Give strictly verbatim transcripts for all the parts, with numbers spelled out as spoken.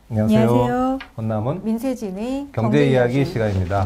안녕하세요. 안녕하세요. 혼남은 민세진의 경제 이야기 경제 시간입니다.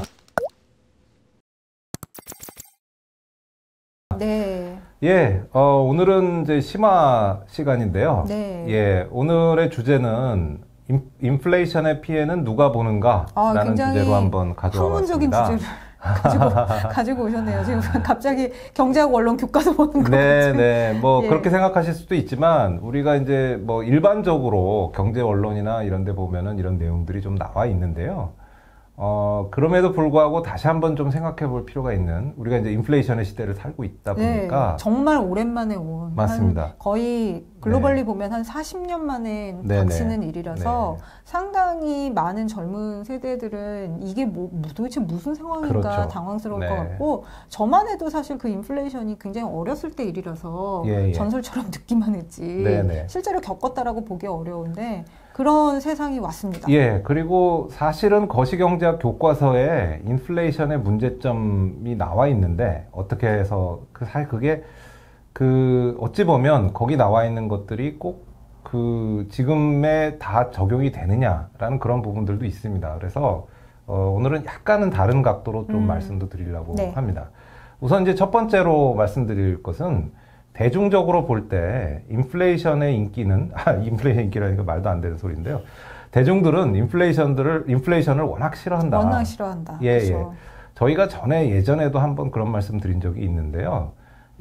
네. 예, 어, 오늘은 이제 심화 시간인데요. 네. 예, 오늘의 주제는 인, 인플레이션의 피해는 누가 보는가? 아, 라는 주제로 한번 가져와 학문적인 봤습니다. 주제를 가지고, 가지고 오셨네요. 지금 갑자기 경제학 원론 교과서 보는 거 네, 같은. 네. 뭐 예. 그렇게 생각하실 수도 있지만 우리가 이제 뭐 일반적으로 경제 언론이나 이런 데 보면은 이런 내용들이 좀 나와 있는데요. 어, 그럼에도 불구하고 다시 한번 좀 생각해 볼 필요가 있는, 우리가 이제 인플레이션의 시대를 살고 있다 보니까. 네, 정말 오랜만에 온. 맞습니다. 한 거의 글로벌리 네. 보면 한 사십 년 만에 네네. 닥치는 일이라서 네. 상당히 많은 젊은 세대들은 이게 뭐, 도대체 무슨 상황인가 그렇죠. 당황스러울 네. 것 같고, 저만 해도 사실 그 인플레이션이 굉장히 어렸을 때 일이라서 예, 예. 전설처럼 듣기만 했지 네네. 실제로 겪었다라고 보기 어려운데 그런 세상이 왔습니다. 예, 그리고 사실은 거시경제학 교과서에 인플레이션의 문제점이 나와 있는데, 어떻게 해서, 그, 사실 그게, 그, 어찌 보면 거기 나와 있는 것들이 꼭 그, 지금에 다 적용이 되느냐라는 그런 부분들도 있습니다. 그래서, 어, 오늘은 약간은 다른 각도로 좀 음. 말씀도 드리려고 네. 합니다. 우선 이제 첫 번째로 말씀드릴 것은, 대중적으로 볼 때 인플레이션의 인기는 아, 인플레이션 인기라니까 말도 안 되는 소리인데요. 대중들은 인플레이션들을 인플레이션을 워낙 싫어한다. 워낙 싫어한다. 예, 그렇죠. 예. 저희가 전에 예전에도 한번 그런 말씀 드린 적이 있는데요.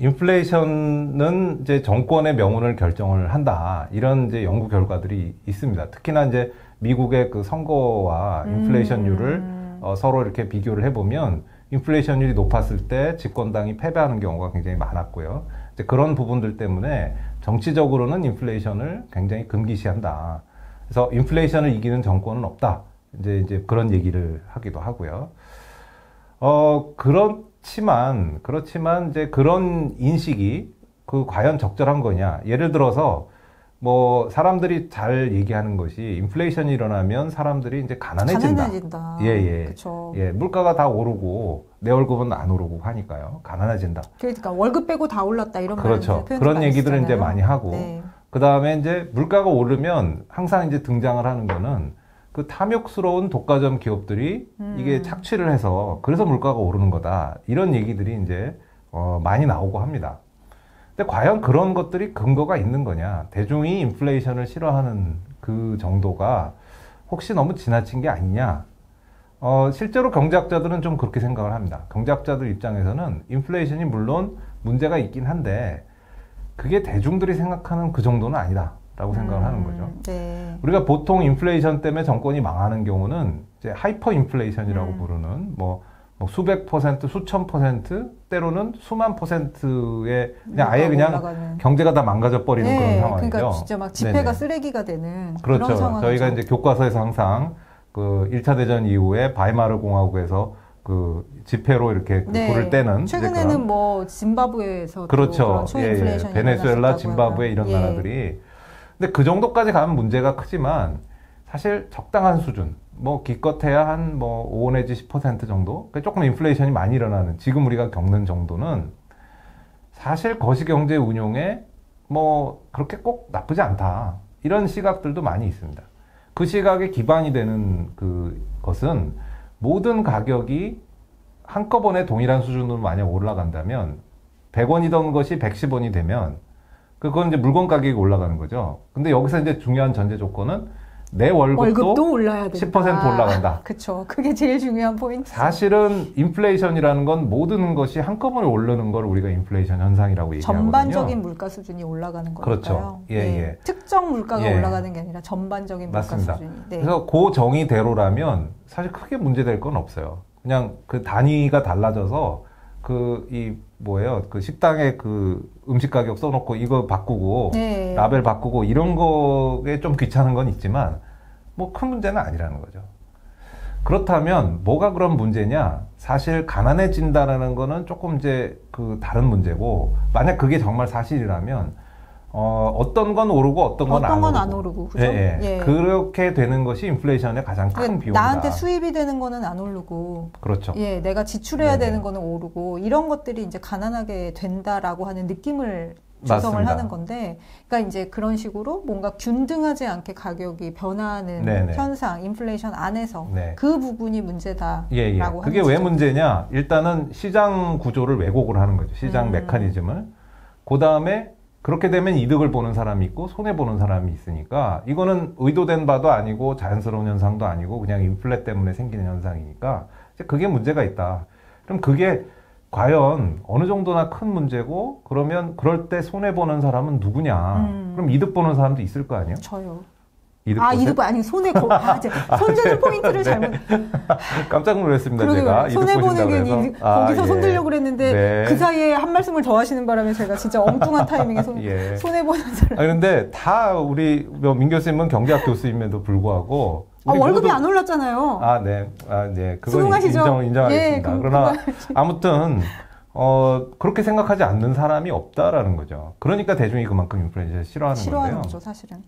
인플레이션은 이제 정권의 명운을 결정을 한다. 이런 이제 연구 결과들이 있습니다. 특히나 이제 미국의 그 선거와 인플레이션율을 음. 어, 서로 이렇게 비교를 해보면 인플레이션율이 높았을 때 집권당이 패배하는 경우가 굉장히 많았고요. 이제 그런 부분들 때문에 정치적으로는 인플레이션을 굉장히 금기시한다. 그래서 인플레이션을 이기는 정권은 없다. 이제 이제 그런 얘기를 하기도 하고요. 어, 그렇지만, 그렇지만 이제 그런 인식이 그 과연 적절한 거냐. 예를 들어서 뭐 사람들이 잘 얘기하는 것이 인플레이션이 일어나면 사람들이 이제 가난해진다. 가난해진다. 예, 예. 그쵸. 예, 물가가 다 오르고 내 월급은 안 오르고 하니까요. 가난해진다. 그러니까 월급 빼고 다 올랐다 이런 그렇죠. 말 그런 얘기들을 이제 많이 하고. 네. 그 다음에 이제 물가가 오르면 항상 이제 등장을 하는 거는 그 탐욕스러운 독과점 기업들이 음. 이게 착취를 해서 그래서 물가가 오르는 거다. 이런 얘기들이 이제 어, 많이 나오고 합니다. 근데 과연 그런 것들이 근거가 있는 거냐? 대중이 인플레이션을 싫어하는 그 정도가 혹시 너무 지나친 게 아니냐? 어, 실제로 경제학자들은 좀 그렇게 생각을 합니다. 경제학자들 입장에서는 인플레이션이 물론 문제가 있긴 한데 그게 대중들이 생각하는 그 정도는 아니다 라고 생각을 음, 하는 거죠. 네. 우리가 보통 인플레이션 때문에 정권이 망하는 경우는 이제 하이퍼 인플레이션이라고 음. 부르는 뭐, 뭐 수백 퍼센트, 수천 퍼센트, 때로는 수만 퍼센트의 그냥 아예 그냥 올라가는. 경제가 다 망가져 버리는 네, 그런 상황이죠. 그러니까 진짜 막 지폐가 네네. 쓰레기가 되는 그렇죠. 그런 상황이죠. 저희가 이제 교과서에서 항상 그 일 차 대전 이후에 바이마르 공화국에서 그 지폐로 이렇게 그 네. 불을 떼는 최근에는 그런 뭐 짐바브웨에서 그렇죠. 그런 예, 예. 초인플레이션이 베네수엘라, 일어났었다고 짐바브웨 하면. 이런 예. 나라들이 근데 그 정도까지 가면 문제가 크지만 사실 적당한 수준 뭐 기껏해야 한 뭐 오 내지 십 퍼센트 정도 그러니까 조금 인플레이션이 많이 일어나는 지금 우리가 겪는 정도는 사실 거시경제 운용에 뭐 그렇게 꼭 나쁘지 않다 이런 시각들도 많이 있습니다. 그 시각의 기반이 되는 그 것은 모든 가격이 한꺼번에 동일한 수준으로 만약 올라간다면 백 원이던 것이 백십 원이 되면 그건 이제 물건 가격이 올라가는 거죠. 근데 여기서 이제 중요한 전제 조건은 내 월급도, 월급도 올라야 된다. 십 퍼센트 올라간다. 그렇죠. 그게 제일 중요한 포인트. 사실은 인플레이션이라는 건 모든 것이 한꺼번에 오르는 걸 우리가 인플레이션 현상이라고 얘기하거든요. 전반적인 물가 수준이 올라가는 거니까요. 그렇죠. 예, 네. 예. 특정 물가가 예. 올라가는 게 아니라 전반적인 맞습니다. 물가 수준이. 네. 그래서 그 정의대로라면 사실 크게 문제될 건 없어요. 그냥 그 단위가 달라져서 그 이 뭐예요? 그 식당에 그 음식 가격 써놓고 이거 바꾸고 네. 라벨 바꾸고 이런 거에 좀 귀찮은 건 있지만 뭐 큰 문제는 아니라는 거죠. 그렇다면 뭐가 그런 문제냐? 사실 가난해진다라는 거는 조금 이제 그 다른 문제고 만약 그게 정말 사실이라면 어, 어떤 건 오르고 어떤 건 안 어떤 건 오르고. 안 오르고, 그죠? 예, 예. 예. 그렇게 되는 것이 인플레이션의 가장 큰 그러니까 비용이다. 나한테 수입이 되는 거는 안 오르고, 그렇죠. 예, 내가 지출해야 네네. 되는 거는 오르고, 이런 것들이 이제 가난하게 된다라고 하는 느낌을 조성을 맞습니다. 하는 건데, 그러니까 이제 그런 식으로 뭔가 균등하지 않게 가격이 변하는 네네. 현상, 인플레이션 안에서 네. 그 부분이 문제다라고 예, 예. 하는 그게 왜 지점. 문제냐? 일단은 시장 구조를 왜곡을 하는 거죠. 시장 음. 메커니즘을. 그 다음에 그렇게 되면 이득을 보는 사람이 있고 손해 보는 사람이 있으니까 이거는 의도된 바도 아니고 자연스러운 현상도 아니고 그냥 인플레 때문에 생기는 현상이니까 이제 그게 문제가 있다. 그럼 그게 과연 어느 정도나 큰 문제고 그러면 그럴 때 손해 보는 사람은 누구냐? 음. 그럼 이득 보는 사람도 있을 거 아니에요? 저요. 이득 아, 보세요? 이득 아니 손해 보 아, 이제 손재는 포인트를 잘못. 깜짝 놀랐습니다. 그러게 제가 말이에요. 손해 보는 게 이- 거기서 아, 손들려고 그랬는데 네. 그 사이에 한 말씀을 더 하시는 바람에 제가 진짜 엉뚱한 타이밍에 손, 예. 손해 보는 사람. 아 그런데 다 우리 뭐 민 교수님은 경제학 교수임에도 불구하고 아, 우리 월급이 모두- 안 올랐잖아요. 아, 네. 아, 네. 그건 수긍하시죠? 인정, 인정하겠습니다. 예, 그- 그러나 그거- 아무튼 어, 그렇게 생각하지 않는 사람이 없다라는 거죠. 그러니까 대중이 그만큼 인플레이션을 싫어하는, 싫어하는 건데요. 거죠, 사실은.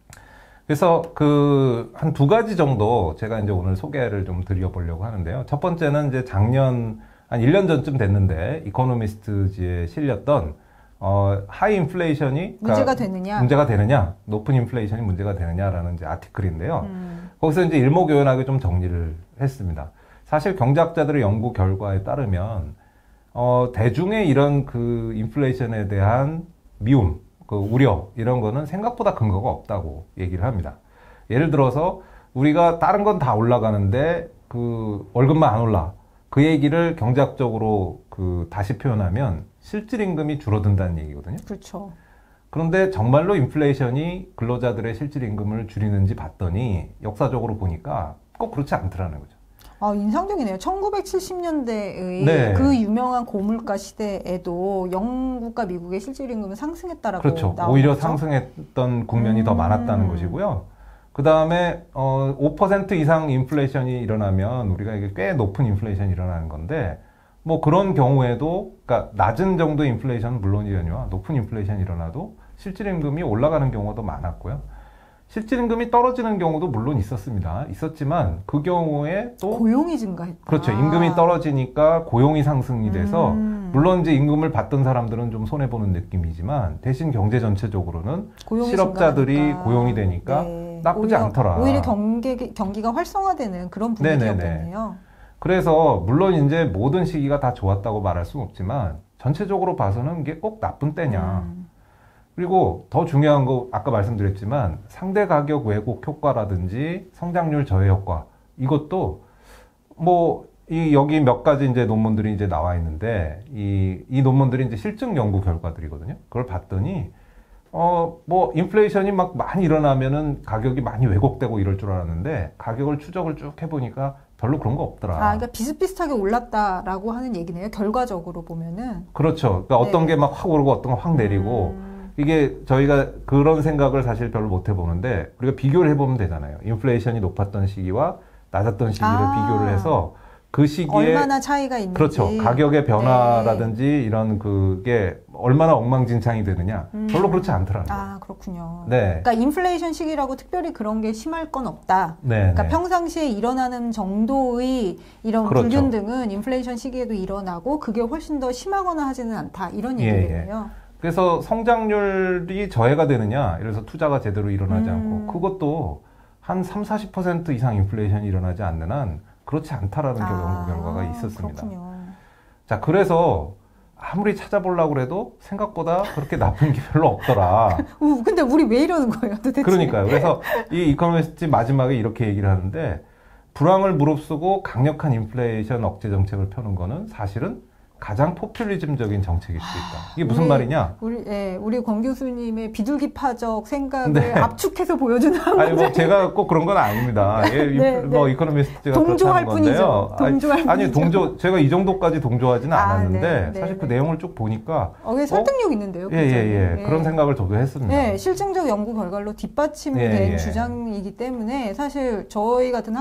그래서 그 한 두 가지 정도 제가 이제 오늘 소개를 좀 드려보려고 하는데요. 첫 번째는 이제 작년 한 일 년 전쯤 됐는데 이코노미스트지에 실렸던 어, 하이 인플레이션이 문제가 되느냐? 문제가 되느냐, 높은 인플레이션이 문제가 되느냐라는 이제 아티클인데요. 음. 거기서 이제 일목요연하게 좀 정리를 했습니다. 사실 경제학자들의 연구 결과에 따르면 어, 대중의 이런 그 인플레이션에 대한 미움, 그 우려 이런 거는 생각보다 근거가 없다고 얘기를 합니다. 예를 들어서 우리가 다른 건 다 올라가는데 그 월급만 안 올라. 그 얘기를 경제학적으로 그 다시 표현하면 실질 임금이 줄어든다는 얘기거든요. 그렇죠. 그런데 정말로 인플레이션이 근로자들의 실질 임금을 줄이는지 봤더니 역사적으로 보니까 꼭 그렇지 않더라는 거죠. 아, 인상적이네요. 천구백칠십 년대의 네. 그 유명한 고물가 시대에도 영국과 미국의 실질 임금은 상승했다라고 그렇죠. 나오는 오히려 거죠? 상승했던 국면이 음. 더 많았다는 것이고요. 그 다음에 어, 오 퍼센트 이상 인플레이션이 일어나면 우리가 이게 꽤 높은 인플레이션이 일어나는 건데 뭐 그런 경우에도 그러니까 낮은 정도의 인플레이션은 물론이려니와 높은 인플레이션이 일어나도 실질 임금이 올라가는 경우도 많았고요. 실질 임금이 떨어지는 경우도 물론 있었습니다. 있었지만 그 경우에 또 고용이 증가했다. 그렇죠. 임금이 떨어지니까 고용이 상승이 돼서 음. 물론 이제 임금을 받던 사람들은 좀 손해 보는 느낌이지만 대신 경제 전체적으로는 고용이 실업자들이 증가하니까. 고용이 되니까 네. 나쁘지 오히려, 않더라. 오히려 경기, 경기가 활성화되는 그런 분위기였겠네요. 그래서 물론 이제 모든 시기가 다 좋았다고 말할 수는 없지만 전체적으로 봐서는 이게 꼭 나쁜 때냐. 음. 그리고 더 중요한 거 아까 말씀드렸지만 상대 가격 왜곡 효과라든지 성장률 저해 효과 이것도 뭐 이 여기 몇 가지 이제 논문들이 이제 나와 있는데 이 이 논문들이 이제 실증 연구 결과들이거든요. 그걸 봤더니 어 뭐 인플레이션이 막 많이 일어나면은 가격이 많이 왜곡되고 이럴 줄 알았는데 가격을 추적을 쭉 해보니까 별로 그런 거 없더라. 아, 그러니까 비슷비슷하게 올랐다라고 하는 얘기네요. 결과적으로 보면은. 그렇죠. 그러니까 어떤 네. 게 막 확 오르고 어떤 거 확 내리고 음. 이게 저희가 그런 생각을 사실 별로 못 해보는데 우리가 비교를 해보면 되잖아요. 인플레이션이 높았던 시기와 낮았던 시기를 아. 비교를 해서 그 시기에 얼마나 차이가 있는지. 그렇죠. 가격의 변화라든지 네. 이런 그게 얼마나 엉망진창이 되느냐 음. 별로 그렇지 않더라고요. 아, 그렇군요. 네. 그러니까 인플레이션 시기라고 특별히 그런 게 심할 건 없다. 네. 그러니까 네. 평상시에 일어나는 정도의 이런 그렇죠. 불균등은 인플레이션 시기에도 일어나고 그게 훨씬 더 심하거나 하지는 않다. 이런 예, 얘기겠네요. 그래서 성장률이 저해가 되느냐, 이래서 투자가 제대로 일어나지 음. 않고 그것도 한 삼, 사십 퍼센트 이상 인플레이션이 일어나지 않는 한 그렇지 않다라는 아, 연구 결과가 있었습니다. 그렇군요. 자, 그래서 아무리 찾아보려고 해도 생각보다 그렇게 나쁜 게 별로 없더라. 우, 근데 우리 왜 이러는 거예요, 도대체? 그러니까요. 그래서 이 이코노미스트 마지막에 이렇게 얘기를 하는데 불황을 무릅쓰고 강력한 인플레이션 억제 정책을 펴는 거는 사실은 가장 포퓰리즘적인 정책일 수 있다. 이게 무슨 우리, 말이냐? 우리, 예, 우리 권 교수님의 비둘기파적 생각을 네. 압축해서 보여주는 아니 뭐 제가 꼭 그런 건 아닙니다. 예, 네, 뭐 네. 이코노미스트가 동조할 그렇다는 건데요. 뿐이죠. 동조할 아니, 아니 뿐이죠. 동조 제가 이 정도까지 동조하지는 아, 않았는데 네, 네, 사실 그 네. 내용을 쭉 보니까 어, 그게 설득력 있는데요. 예, 예, 예. 네. 그런 생각을 저도 했습니다. 네, 실증적 연구 결과로 뒷받침된 예, 예. 주장이기 때문에 사실 저희 같은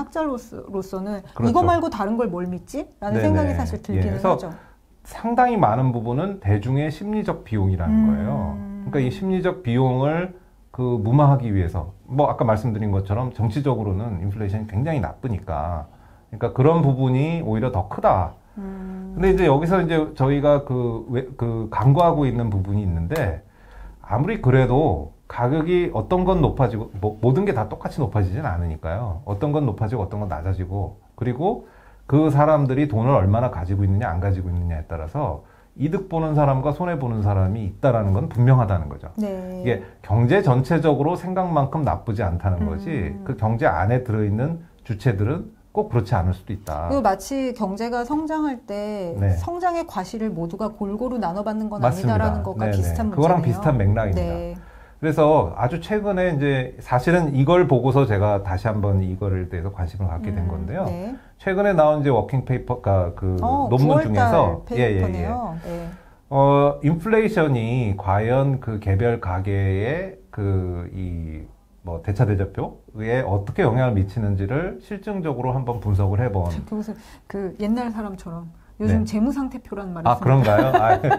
학자로서는 그렇죠. 이거 말고 다른 걸 뭘 믿지? 라는 네네. 생각이 사실 들기는 예, 그래서 하죠. 상당히 많은 부분은 대중의 심리적 비용이라는 음. 거예요. 그러니까 이 심리적 비용을 그 무마하기 위해서 뭐 아까 말씀드린 것처럼 정치적으로는 인플레이션이 굉장히 나쁘니까 그러니까 그런 부분이 오히려 더 크다. 음. 근데 이제 여기서 이제 저희가 그, 왜, 그, 간과하고 있는 부분이 있는데, 아무리 그래도 가격이 어떤 건 높아지고 뭐, 모든 게 다 똑같이 높아지진 않으니까요. 어떤 건 높아지고 어떤 건 낮아지고 그리고 그 사람들이 돈을 얼마나 가지고 있느냐 안 가지고 있느냐에 따라서 이득 보는 사람과 손해 보는 사람이 있다라는 건 분명하다는 거죠. 네. 이게 경제 전체적으로 생각만큼 나쁘지 않다는 음. 거지 그 경제 안에 들어있는 주체들은 꼭 그렇지 않을 수도 있다. 그리고 마치 경제가 성장할 때 네. 성장의 과실을 모두가 골고루 나눠받는 건 맞습니다. 아니다라는 것과 네네. 비슷한 문제네요. 그거랑 비슷한 맥락입니다. 네. 그래서 아주 최근에 이제 사실은 이걸 보고서 제가 다시 한번 이거를 대해서 관심을 갖게 된 음, 건데요. 네. 최근에 나온 이제 워킹 페이퍼가 그 어, 논문 구월달 중에서 페이퍼네요. 네. 어, 인플레이션이 과연 그 개별 가계의 그 이 뭐 대차 대조표에 어떻게 영향을 미치는지를 실증적으로 한번 분석을 해본. 그 무슨 그 옛날 사람처럼 요즘 네. 재무상태표라는 말이 아, 있습니다. 그런가요?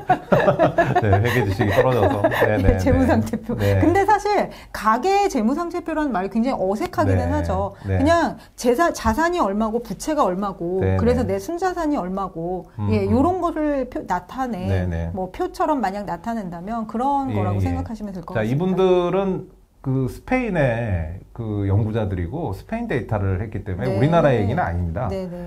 아, 네, 회계 지식이 떨어져서. 네네. 재무상태표. 네. 근데 사실 가계의 재무상태표라는 말이 굉장히 어색하기는 네. 하죠. 네. 그냥 재산, 자산이 얼마고 부채가 얼마고 네, 그래서 네. 내 순자산이 얼마고 음, 예, 음. 요런 거를 표, 나타내 네, 네. 뭐 표처럼 만약 나타낸다면 그런 예, 거라고 예. 생각하시면 될 것 자, 같습니다. 이분들은 그 스페인의 그 연구자들이고 스페인 데이터를 했기 때문에 네. 우리나라 얘기는 아닙니다. 네네.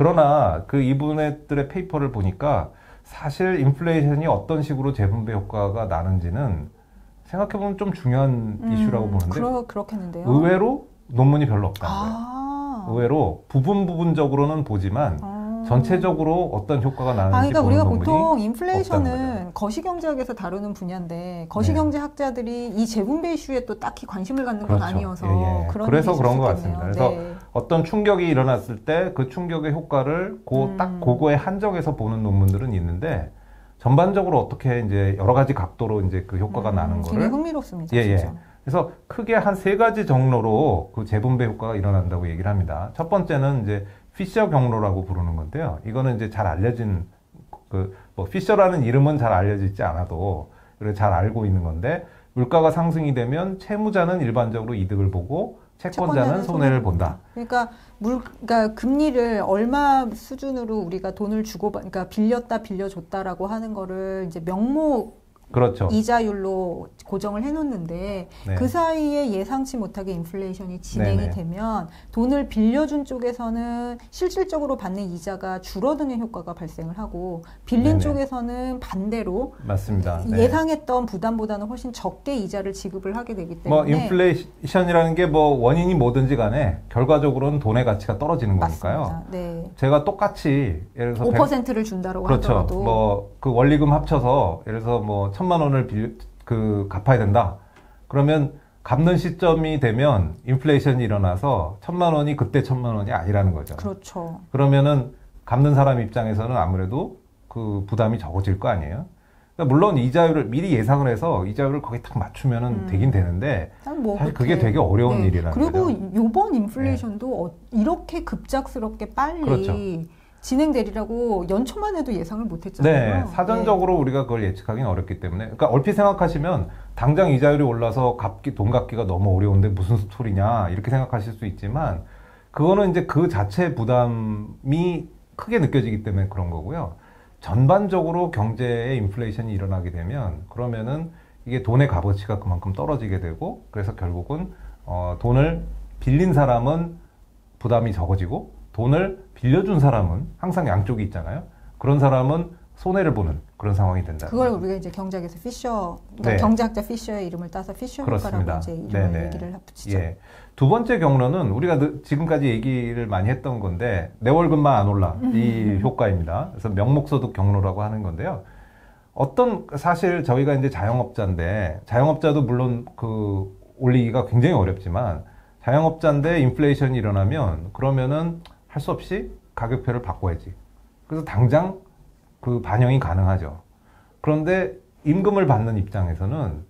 그러나 그 이분들의 페이퍼를 보니까 사실 인플레이션이 어떤 식으로 재분배 효과가 나는지는 생각해보면 좀 중요한 음, 이슈라고 보는데 그러, 그렇겠는데요. 의외로 논문이 별로 없다는 거예요. 아. 의외로 부분 부분적으로는 보지만 아. 전체적으로 어떤 효과가 나는지 아, 그러니까 보는 우리가 논문이 보통 없다는 인플레이션은 거시경제학에서 다루는 분야인데 거시경제학자들이 이 재분배 이슈에 또 딱히 관심을 갖는 건 그렇죠. 아니어서 예, 예. 그런 그래서 일이 그런 것 있었겠네요. 같습니다. 그래서 네. 어떤 충격이 일어났을 때 그 충격의 효과를 고, 딱 음. 그거에 한정해서 보는 논문들은 있는데 전반적으로 어떻게 이제 여러 가지 각도로 이제 그 효과가 음, 나는 굉장히 거를 흥미롭습니다. 예, 예. 진짜. 그래서 크게 한 세 가지 경로로 그 재분배 효과가 일어난다고 얘기를 합니다. 첫 번째는 이제 피셔 경로라고 부르는 건데요. 이거는 이제 잘 알려진 그 뭐 피셔라는 이름은 잘 알려져 있지 않아도 그래 잘 알고 있는 건데 물가가 상승이 되면 채무자는 일반적으로 이득을 보고 채권자는 손해를 본다. 그러니까 물, 그러니까 금리를 얼마 수준으로 우리가 돈을 주고, 그러니까 빌렸다 빌려줬다라고 하는 거를 이제 명목 그렇죠. 이자율로 고정을 해놓는데 네. 그 사이에 예상치 못하게 인플레이션이 진행이 네네. 되면 돈을 빌려준 쪽에서는 실질적으로 받는 이자가 줄어드는 효과가 발생을 하고 빌린 네네. 쪽에서는 반대로 맞습니다. 네. 예상했던 부담보다는 훨씬 적게 이자를 지급을 하게 되기 때문에 뭐 인플레이션이라는 게 뭐 원인이 뭐든지 간에 결과적으로는 돈의 가치가 떨어지는 거니까요. 맞습니다. 네. 제가 똑같이 예를 들어서 오 퍼센트를 준다고 그렇죠. 하더라도 뭐 그 원리금 합쳐서 예를 들어서 뭐 천만 원을 빌, 그 갚아야 된다. 그러면 갚는 시점이 되면 인플레이션이 일어나서 천만 원이 그때 천만 원이 아니라는 거죠. 그렇죠. 그러면은 갚는 사람 입장에서는 아무래도 그 부담이 적어질 거 아니에요. 그러니까 물론 이자율을 미리 예상을 해서 이자율을 거기 딱 맞추면은 음. 되긴 되는데 뭐 사실 그게 그렇게. 되게 어려운 네. 일이라는 그리고 거죠. 요번 인플레이션도 어, 이렇게 급작스럽게 빨리 그렇죠. 진행되리라고 연초만 해도 예상을 못했잖아요. 네, 사전적으로 우리가 그걸 예측하기는 어렵기 때문에, 그러니까 얼핏 생각하시면 당장 이자율이 올라서 갚기 돈 갚기가 너무 어려운데 무슨 스토리냐 이렇게 생각하실 수 있지만 그거는 이제 그 자체 부담이 크게 느껴지기 때문에 그런 거고요. 전반적으로 경제에 인플레이션이 일어나게 되면 그러면은 이게 돈의 값어치가 그만큼 떨어지게 되고 그래서 결국은 어, 돈을 빌린 사람은 부담이 적어지고 돈을 빌려준 사람은 항상 양쪽이 있잖아요. 그런 사람은 손해를 보는 그런 상황이 된다. 그걸 우리가 이제 경제학에서 피셔, 그러니까 네. 경제학자 피셔의 이름을 따서 피셔 그렇습니다. 효과라고 이제 이름을 네네. 얘기를 붙이죠. 예. 두 번째 경로는 우리가 지금까지 얘기를 많이 했던 건데 내 월급만 안 올라 이 효과입니다. 그래서 명목소득 경로라고 하는 건데요. 어떤 사실 저희가 이제 자영업자인데 자영업자도 물론 그 올리기가 굉장히 어렵지만 자영업자인데 인플레이션이 일어나면 그러면은 할 수 없이 가격표를 바꿔야지. 그래서 당장 그 반영이 가능하죠. 그런데 임금을 받는 입장에서는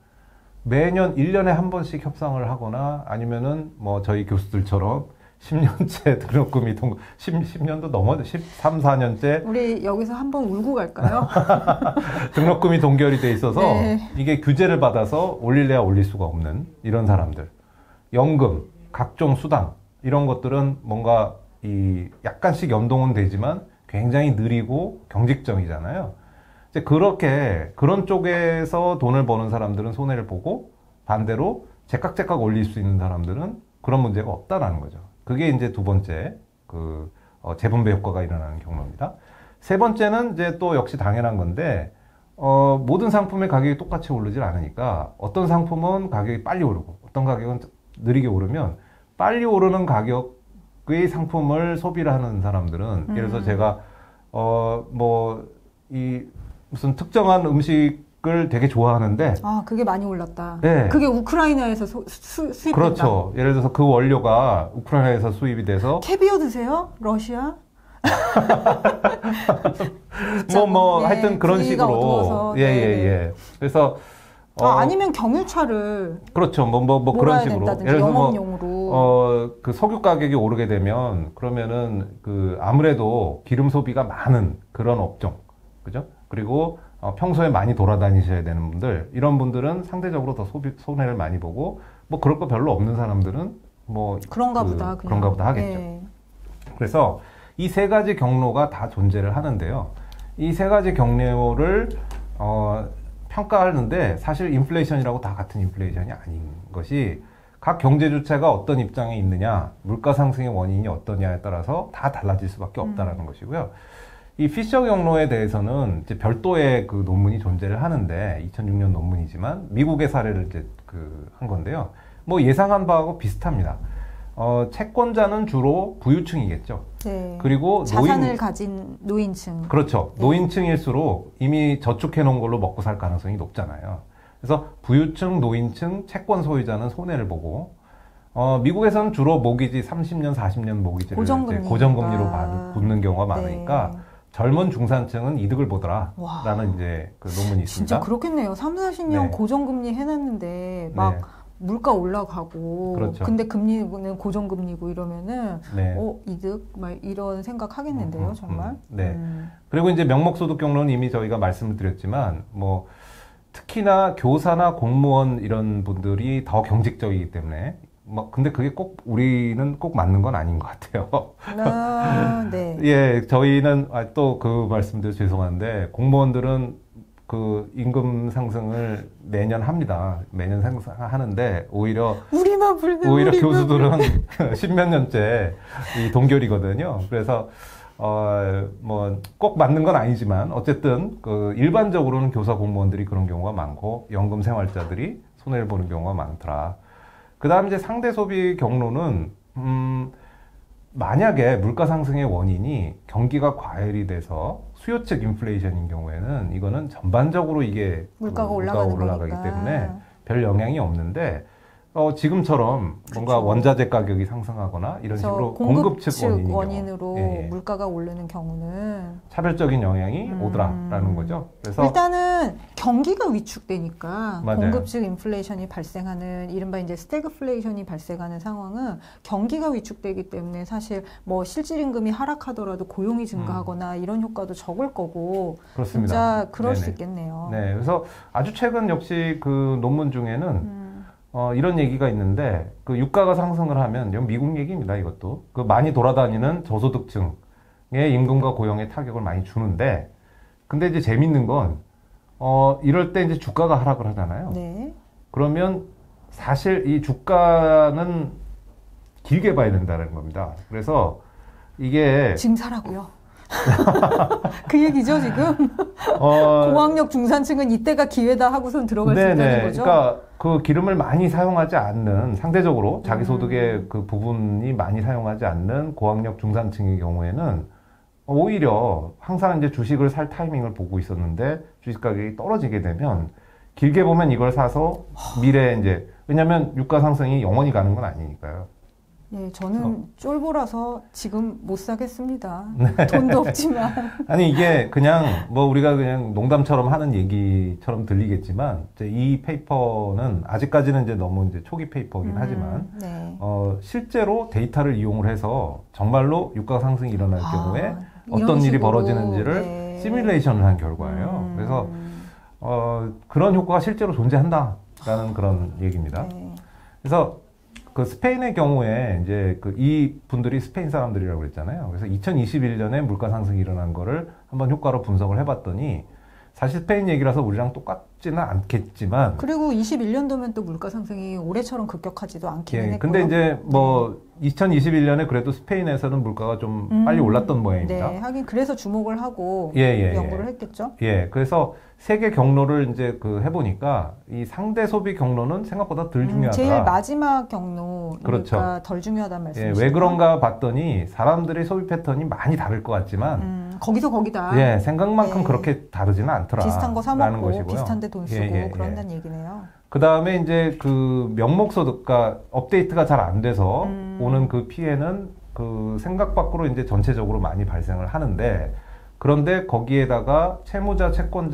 매년 일 년에 한 번씩 협상을 하거나 아니면은 뭐 저희 교수들처럼 십 년째 등록금이 동, 십 년도 넘어, 십삼, 사 년째 우리 여기서 한번 울고 갈까요? 등록금이 동결이 돼 있어서 네. 이게 규제를 받아서 올릴래야 올릴 수가 없는 이런 사람들. 연금, 각종 수당, 이런 것들은 뭔가 이 약간씩 연동은 되지만 굉장히 느리고 경직적이잖아요. 이제 그렇게 그런 쪽에서 돈을 버는 사람들은 손해를 보고 반대로 제깍제깍 올릴 수 있는 사람들은 그런 문제가 없다라는 거죠. 그게 이제 두 번째 그 어, 재분배 효과가 일어나는 경로입니다. 세 번째는 이제 또 역시 당연한 건데 어, 모든 상품의 가격이 똑같이 오르질 않으니까 어떤 상품은 가격이 빨리 오르고 어떤 가격은 느리게 오르면 빨리 오르는 가격의 상품을 소비를 하는 사람들은 음. 예를 들어서 제가 어, 뭐 이 무슨 특정한 음식을 되게 좋아하는데 아 그게 많이 올랐다. 네. 그게 우크라이나에서 수, 수, 수입된다. 그렇죠. 예를 들어서 그 원료가 우크라이나에서 수입이 돼서 캐비어 드세요? 러시아? 뭐, 뭐, 예, 하여튼 그런 식으로. 예, 예, 예. 그래서. 어, 아, 아니면 경유차를. 그렇죠. 뭐, 뭐, 뭐 그런 식으로. 예를 들어서 영업용으로. 뭐, 어, 그 석유 가격이 오르게 되면, 그러면은, 그, 아무래도 기름 소비가 많은 그런 업종. 그죠? 그리고, 어, 평소에 많이 돌아다니셔야 되는 분들, 이런 분들은 상대적으로 더 소비, 손해를 많이 보고, 뭐, 그럴 거 별로 없는 사람들은, 뭐. 그런가 그, 보다. 그냥. 그런가 보다 하겠죠. 예. 그래서, 이 세 가지 경로가 다 존재를 하는데요. 이 세 가지 경로를 어, 평가하는데 사실 인플레이션이라고 다 같은 인플레이션이 아닌 것이 각 경제 주체가 어떤 입장에 있느냐, 물가 상승의 원인이 어떠냐에 따라서 다 달라질 수밖에 없다라는 음. 것이고요. 이 피셔 경로에 대해서는 이제 별도의 그 논문이 존재를 하는데 이천육 년 논문이지만 미국의 사례를 이제 그 한 건데요. 뭐 예상한 바하고 비슷합니다. 어, 채권자는 주로 부유층이겠죠. 네. 그리고 자산을 노인, 가진 노인층. 그렇죠. 네. 노인층일수록 이미 저축해 놓은 걸로 먹고 살 가능성이 높잖아요. 그래서 부유층, 노인층, 채권 소유자는 손해를 보고 어, 미국에서는 주로 모기지 삼십 년, 사십 년 모기지를 고정금리. 고정금리로 받, 붙는 경우가 많으니까 네. 젊은 중산층은 이득을 보더라라는 와. 이제 그 논문이 있습니다. 진짜 그렇겠네요. 삼, 사십 년 네. 고정금리 해놨는데 막 네. 물가 올라가고 그렇죠. 근데 금리는 고정금리고 이러면은 네. 어 이득 막 이런 생각 하겠는데요. 음, 정말. 음, 네. 음. 그리고 이제 명목소득 경로는 이미 저희가 말씀을 드렸지만 뭐 특히나 교사나 공무원 이런 분들이 더 경직적이기 때문에 뭐 근데 그게 꼭 우리는 꼭 맞는 건 아닌 것 같아요. 아, 네. 예, 저희는 아, 또 그 말씀드려 죄송한데 공무원들은 그 임금 상승을 매년 합니다. 매년 상승하는데 오히려 우리만 불면 오히려 우리만 교수들은 십몇 년째 이 동결이거든요. 그래서 어 뭐 꼭 맞는 건 아니지만 어쨌든 그 일반적으로는 교사 공무원들이 그런 경우가 많고 연금 생활자들이 손해를 보는 경우가 많더라. 그다음 이제 상대 소비 경로는 음 만약에 물가 상승의 원인이 경기가 과열이 돼서 수요 측 인플레이션인 경우에는 이거는 전반적으로 이게 물가가 그 올라가는 올라가기 거니까. 때문에 별 영향이 없는데 어, 지금처럼 뭔가 그렇죠. 원자재 가격이 상승하거나 이런 식으로 공급, 공급 측 원인으로 예, 예. 물가가 오르는 경우는 차별적인 영향이 음... 오더라라는 거죠. 그래서 일단은 경기가 위축되니까 맞아요. 공급 측 인플레이션이 발생하는 이른바 이제 스태그플레이션이 발생하는 상황은 경기가 위축되기 때문에 사실 뭐 실질 임금이 하락하더라도 고용이 증가하거나 음. 이런 효과도 적을 거고 그렇습니다. 진짜 그럴 네네. 수 있겠네요. 네, 그래서 아주 최근 역시 그 논문 중에는 음. 어, 이런 얘기가 있는데, 그 유가가 상승을 하면, 이건 미국 얘기입니다, 이것도. 그 많이 돌아다니는 저소득층의 임금과 고용에 타격을 많이 주는데, 근데 이제 재밌는 건, 어, 이럴 때 이제 주가가 하락을 하잖아요. 네. 그러면 사실 이 주가는 길게 봐야 된다는 겁니다. 그래서 이게. 지금 사라고요. 그 얘기죠, 지금? 어, 고학력 중산층은 이때가 기회다 하고선 들어갈 네네. 수 있다는 거죠? 그러니까 그 기름을 많이 사용하지 않는, 상대적으로 자기 소득의 음. 그 부분이 많이 사용하지 않는 고학력 중산층의 경우에는 오히려 항상 이제 주식을 살 타이밍을 보고 있었는데 주식 가격이 떨어지게 되면 길게 보면 이걸 사서 미래에 이제, 왜냐면 유가 상승이 영원히 가는 건 아니니까요. 예, 저는 어. 쫄보라서 지금 못 사겠습니다. 네. 돈도 없지만. 아니, 이게 그냥 뭐 우리가 그냥 농담처럼 하는 얘기처럼 들리겠지만, 이제 이 페이퍼는 아직까지는 이제 너무 이제 초기 페이퍼긴 음, 하지만, 네. 어, 실제로 데이터를 이용을 해서 정말로 유가 상승이 일어날 아, 경우에 어떤 일이 벌어지는지를 네. 시뮬레이션을 한 결과예요. 음. 그래서, 어, 그런 효과가 실제로 존재한다라는 그런 얘기입니다. 네. 그래서 그 스페인의 경우에 이제 그 이 분들이 스페인 사람들이라고 그랬잖아요. 그래서 이천이십일 년에 물가 상승이 일어난 거를 한번 효과로 분석을 해봤더니 사실 스페인 얘기라서 우리랑 똑같지는 않겠지만. 그리고 이십일 년도면 또 물가 상승이 올해처럼 급격하지도 않기는 예, 했고요. 근데 이제 뭐 네. 이천이십일 년에 그래도 스페인에서는 물가가 좀 음, 빨리 올랐던 모양입니다. 네, 하긴 그래서 주목을 하고 예, 예, 연구를 예. 했겠죠. 예, 그래서 세계 경로를 이제 그 해보니까 이 상대 소비 경로는 생각보다 덜 음, 중요하다. 제일 마지막 경로니까 그렇죠. 덜 중요하다는 예, 말씀이시죠. 왜 그런가 봤더니 사람들의 소비 패턴이 많이 다를 것 같지만 음, 거기서 거기다. 예, 생각만큼 네. 그렇게 다르지는 않더라. 비슷한 거 사 라는 먹고 것이고요. 비슷한데 돈 쓰고 예, 예, 예. 그런다는 얘기네요. 그 다음에 이제 그 명목 소득가 업데이트가 잘 안 돼서 음. 오는 그 피해는 그 생각 밖으로 이제 전체적으로 많이 발생을 하는데, 그런데 거기에다가 채무자,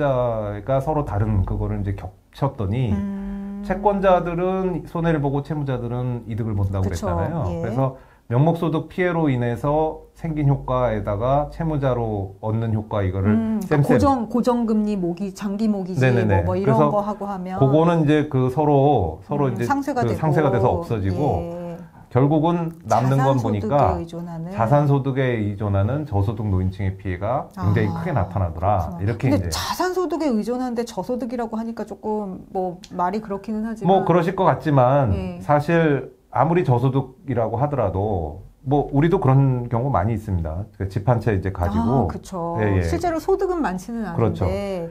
채권자가 서로 다른 그거를 이제 겹쳤더니 음. 채권자들은 손해를 보고 채무자들은 이득을 본다고 그쵸, 그랬잖아요. 예. 그래서 명목소득 피해로 인해서 생긴 효과에다가 채무자로 얻는 효과 이거를 음, 그러니까 쌤쌤. 고정 고정금리 모기 장기 모기지 네네네. 뭐, 뭐 이런 그래서 거 하고 하면 그거는 이제 그 서로 서로 음, 이제 상쇄가 그 되고 상쇄가 돼서 없어지고 예. 결국은 남는 건 자산소득에 보니까 의존하는 자산소득에 의존하는 저소득 노인층의 피해가 굉장히 아, 크게 나타나더라. 그렇구나. 이렇게 근데 이제 자산소득에 의존하는데 저소득이라고 하니까 조금 뭐 말이 그렇기는 하지만 뭐 그러실 것 같지만 예. 사실 아무리 저소득이라고 하더라도 뭐 우리도 그런 경우 많이 있습니다. 집 한 채 이제 가지고 아, 그렇죠. 예, 예. 실제로 소득은 많지는 않은데 그렇죠.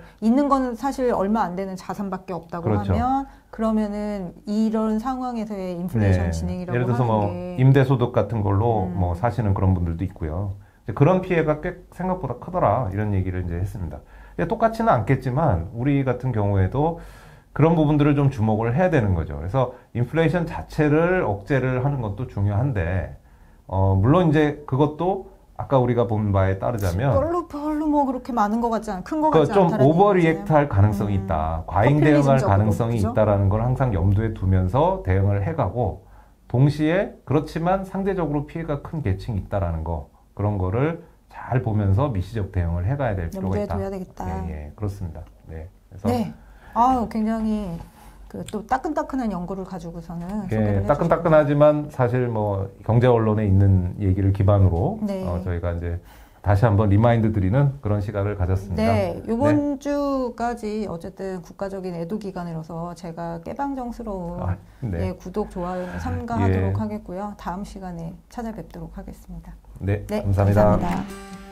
있는 거는 사실 얼마 안 되는 자산밖에 없다고 그렇죠. 하면 그러면은 이런 상황에서의 인플레이션 네. 진행이라고 예를 들어서 하는 뭐 게 임대소득 같은 걸로 음. 뭐 사시는 그런 분들도 있고요. 이제 그런 피해가 꽤 생각보다 크더라 이런 얘기를 이제 했습니다. 근데 똑같지는 않겠지만 우리 같은 경우에도 그런 부분들을 좀 주목을 해야 되는 거죠. 그래서 인플레이션 자체를 억제를 하는 것도 중요한데 어 물론 이제 그것도 아까 우리가 본 바에 따르자면 별로 별로 뭐 그렇게 많은 것 같지 않, 큰 것 그 같지 좀 않다는 오버리액트 할 가능성이 음. 있다. 과잉 대응할 포퓰리즘적으로, 가능성이 그죠? 있다라는 걸 항상 염두에 두면서 대응을 해가고 동시에 그렇지만 상대적으로 피해가 큰 계층이 있다라는 거 그런 거를 잘 보면서 미시적 대응을 해가야 될 필요가 염두에 있다. 둬야 되겠다. 예, 예, 그렇습니다. 네, 그래서 네. 아유, 굉장히 그 또 따끈따끈한 연구를 가지고서는 소개를 예, 해주시고. 따끈따끈하지만 사실 뭐 경제 언론에 있는 얘기를 기반으로 네. 어, 저희가 이제 다시 한번 리마인드 드리는 그런 시간을 가졌습니다. 네, 이번 주까지 어쨌든 국가적인 애도 기간이라서 제가 깨방정스러운 아, 네. 예, 구독, 좋아요는 삼가하도록 예. 하겠고요. 다음 시간에 찾아뵙도록 하겠습니다. 네, 네, 감사합니다. 감사합니다.